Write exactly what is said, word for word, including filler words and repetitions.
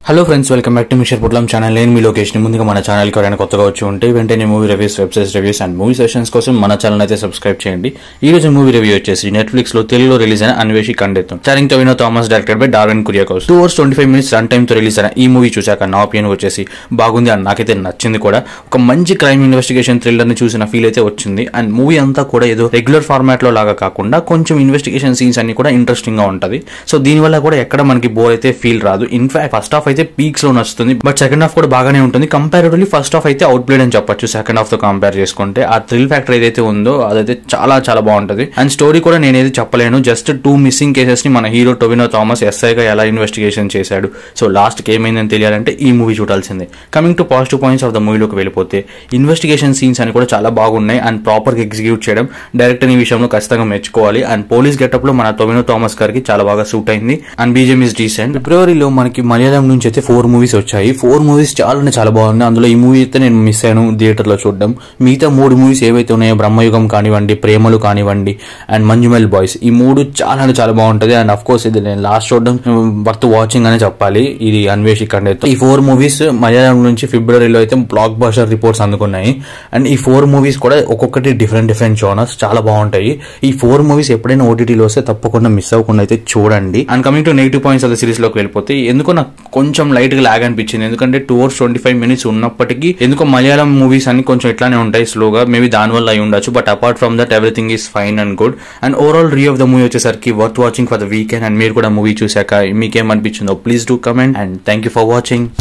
Hello friends, welcome back to మిషర్ పుట్లం channel. నేను మీ లొకేషన్. ముందుగా మన ఛానల్కి ఎవరైనా కొత్తగా వచ్చి ఉంటే వెంటనే movie reviews, websites reviews and movie sessions కోసం మన ఛానల్ అయితే సబ్స్క్రైబ్ చేయండి. ఈ రోజు మూవీ రివ్యూ వచ్చేసి నెట్ఫ్లిక్స్ లో తెలుగులో రిలీజ్ అయిన Anweshi Kandethum, starring Tovino Thomas, directed by Darwin Kuriakose. Two hours twenty five minutes run time తో రిలీజ్ అయిన ఈ మూవీ చూసాక నా ఒపీనియన్ వచ్చేసి బాగుంది అండ్ నాకైతే నచ్చింది కూడా. ఒక మంచి క్రైమ్ ఇన్వెస్టిగేషన్ థ్రిల్లర్ ని చూసిన ఫీల్ అయితే వచ్చింది. అండ్ మూవీ అంతా కూడా ఏదో రెగ్యులర్ ఫార్మాట్ లో లాగా కాకుండా కొంచెం ఇన్వెస్టిగేషన్ సీన్స్ అన్ని కూడా ఇంట్రెస్టింగ్ గా ఉంటది. సో దీనివల్ల కూడా ఎక్కడ మనకి బోర్ అయితే ఫీల్ రాదు. ఇన్ఫాక్ట్ ఫస్ట్ హాఫ్ అయితే పీక్స్ లో నచ్చుతుంది, బట్ సెకండ్ హాఫ్ కూడా బాగానే ఉంటుంది. కంపారిటివ్లీ ఫస్ట్ హాఫ్ అయితే అవుట్ ప్లేడ్ అని చెప్పొచ్చు సెకండ్ హాఫ్ తో కంపేర్ చేసుకుంటే. ఆ థ్రిల్ ఫ్యాక్టర్ ఏదైతే ఉందో అదైతే చాలా చాలా బాగుంటది. అండ్ స్టోరీ కూడా నేనేది చెప్పలేను, జస్ట్ టూ మిస్సింగ్ కేసెస్ ని మన హీరో టొవినో థామస్ ఎస్ఐగా ఎలా ఇన్వెస్టిగేషన్ చేశాడు. సో లాస్ట్ కి ఏమైందని తెలియాలంటే ఈ మూవీ చూడాల్సిందే. Coming to positive points of the మూవీలోకి వెళ్ళిపోతే, ఇన్వెస్టిగేషన్ సీన్స్ అని కూడా చాలా బాగున్నాయి అండ్ ప్రాపర్ గా ఎగ్జిక్యూట్ చేయడం డైరెక్టర్ ఈ విషయంలో ఖచ్చితంగా మెచ్చుకోవాలి. అండ్ పోలీస్ గెటప్ లో మన టొవినో థామస్ గారికి చాలా బాగా సూట్ అయింది. And BGM is decent. ఫిబ్రవరిలో మనకి మలయాళం నుంచి అయితే ఫోర్ మూవీస్ వచ్చాయి. ఫోర్ మూవీస్ చాలా చాలా బాగున్నాయి. అందులో ఈ మూవీ అయితే నేను మిస్ అయ్యాను థియేటర్ లో చూడడం. మిగతా మూడు మూవీస్ ఏవైతే ఉన్నాయో, బ్రహ్మయుగం కానివ్వండి, ప్రేమలు కానివ్వండి అండ్ మంజుమెల్ బాయ్స్, ఈ మూడు చాలా చాలా బాగుంటది. అండ్ అఫ్ కోర్స్ ఇది నేను లాస్ట్ చూడడం వర్త్ వాచింగ్ అనే చెప్పాలి. ఇది అన్వేషి కండెత్తం. ఈ ఫోర్ మూవీస్ మలయాళం నుంచి ఫిబ్రవరిలో అయితే బ్లాక్ బస్టర్ రిపోర్ట్స్ అందుకున్నాయి. అండ్ ఈ ఫోర్ మూవీస్ కూడా ఒక్కొక్కటి డిఫరెంట్ డిఫరెంట్ జోనర్స్, చాలా బాగుంటాయి. ఈ ఫోర్ మూవీస్ ఎప్పుడైనా ఓటీటీలో వస్తే తప్పకుండా మిస్ అవ్వకుండా అయితే చూడండి. And coming to negative points of the series లోకి వెళ్ళిపోతే, ఎందుకో నాకు కొంచెం లైట్ గా లాగ్ అనిపించింది. ఎందుకంటే two hours twenty five minutes ఉన్నప్పటికీ ఎందుకో మలయాళం మూవీస్ అన్ని కొంచెం ఇట్లానే ఉంటాయి స్లోగా. మేబీ దాని వల్ల అయి ఉండొచ్చు, but apart from that everything is fine and good. And overall review of the movie వచ్చేసరికి worth watching for the weekend. And మీరు కూడా మూవీ చూసాక మీకేమనిపించిందో please do comment. And thank you for watching.